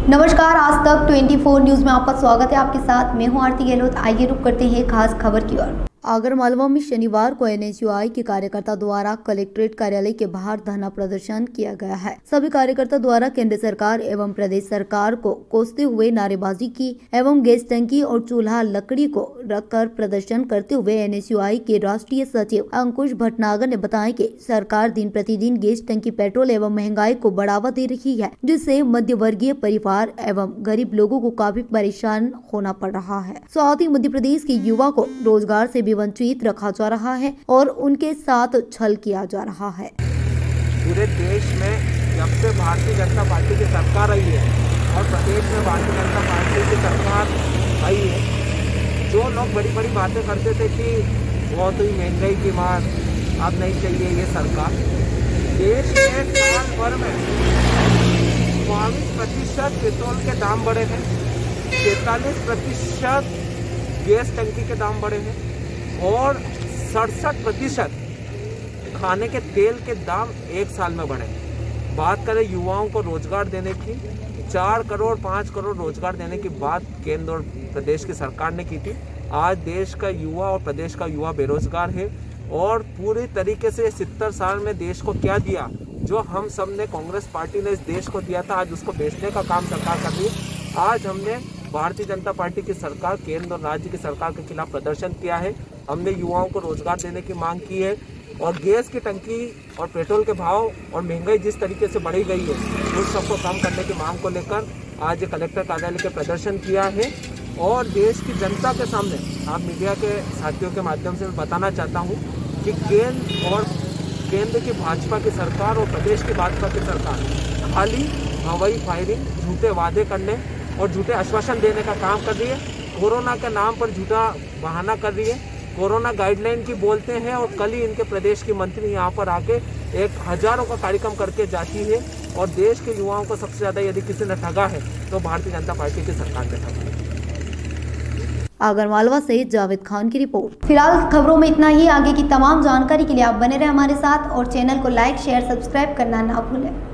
नमस्कार, आज तक 24 न्यूज में आपका स्वागत है। आपके साथ मैं हूं आरती गहलोत। आइए रुक करते हैं खास खबर की ओर। आगरमालवा में शनिवार को एनएसयूआई के कार्यकर्ता द्वारा कलेक्ट्रेट कार्यालय के बाहर धरना प्रदर्शन किया गया है। सभी कार्यकर्ता द्वारा केंद्र सरकार एवं प्रदेश सरकार को कोसते हुए नारेबाजी की एवं गैस टंकी और चूल्हा लकड़ी को रखकर प्रदर्शन करते हुए एनएसयूआई के राष्ट्रीय सचिव अंकुश भटनागर ने बताया कि सरकार दिन प्रतिदिन गैस टंकी, पेट्रोल एवं महंगाई को बढ़ावा दे रही है, जिससे मध्य वर्गीय परिवार एवं गरीब लोगों को काफी परेशान होना पड़ रहा है। साथ ही मध्य प्रदेश के युवा को रोजगार से वंचित रखा जा रहा है और उनके साथ छल किया जा रहा है। पूरे देश में जब से भारतीय जनता पार्टी की सरकार आई है और प्रदेश में भारतीय जनता पार्टी की सरकार आई है, जो लोग बड़ी बड़ी बातें करते थे कि बहुत ही महंगाई की मार अब नहीं चाहिए ये सरकार, देश में साल भर में 22% पेट्रोल के दाम बढ़े हैं, 43% गैस टंकी के दाम बढ़े हैं और 67% खाने के तेल के दाम एक साल में बढ़े। बात करें युवाओं को रोजगार देने की, 4 करोड़ 5 करोड़ रोजगार देने की बात केंद्र और प्रदेश की सरकार ने की थी। आज देश का युवा और प्रदेश का युवा बेरोजगार है और पूरी तरीके से 70 साल में देश को क्या दिया, जो हम सब ने कांग्रेस पार्टी ने इस देश को दिया था, आज उसको बेचने का काम सरकार कर रही है। आज हमने भारतीय जनता पार्टी की सरकार, केंद्र और राज्य की सरकार के खिलाफ प्रदर्शन किया है। हमने युवाओं को रोजगार देने की मांग की है और गैस की टंकी और पेट्रोल के भाव और महंगाई जिस तरीके से बढ़ी गई है, उस सबको कम करने की मांग को लेकर आज कलेक्टर कार्यालय के प्रदर्शन किया है। और देश की जनता के सामने आप मीडिया के साथियों के माध्यम से मैं बताना चाहता हूँ कि केंद्र की भाजपा की सरकार और प्रदेश की भाजपा की सरकार खाली हवाई फायरिंग, झूठे वादे करने और झूठे आश्वासन देने का काम कर रही है। कोरोना के नाम पर झूठा बहाना कर रही है। कोरोना गाइडलाइन की बोलते हैं और कल ही इनके प्रदेश की मंत्री यहाँ पर आके हजारों का कार्यक्रम करके जाती है और देश के युवाओं को सबसे ज्यादा यदि किसी ने ठगा है तो भारतीय जनता पार्टी की सरकार ने ठगा है। आगरमालवा से जावेद खान की रिपोर्ट। फिलहाल खबरों में इतना ही। आगे की तमाम जानकारी के लिए आप बने रहे हमारे साथ और चैनल को लाइक, शेयर, सब्सक्राइब करना ना भूलें।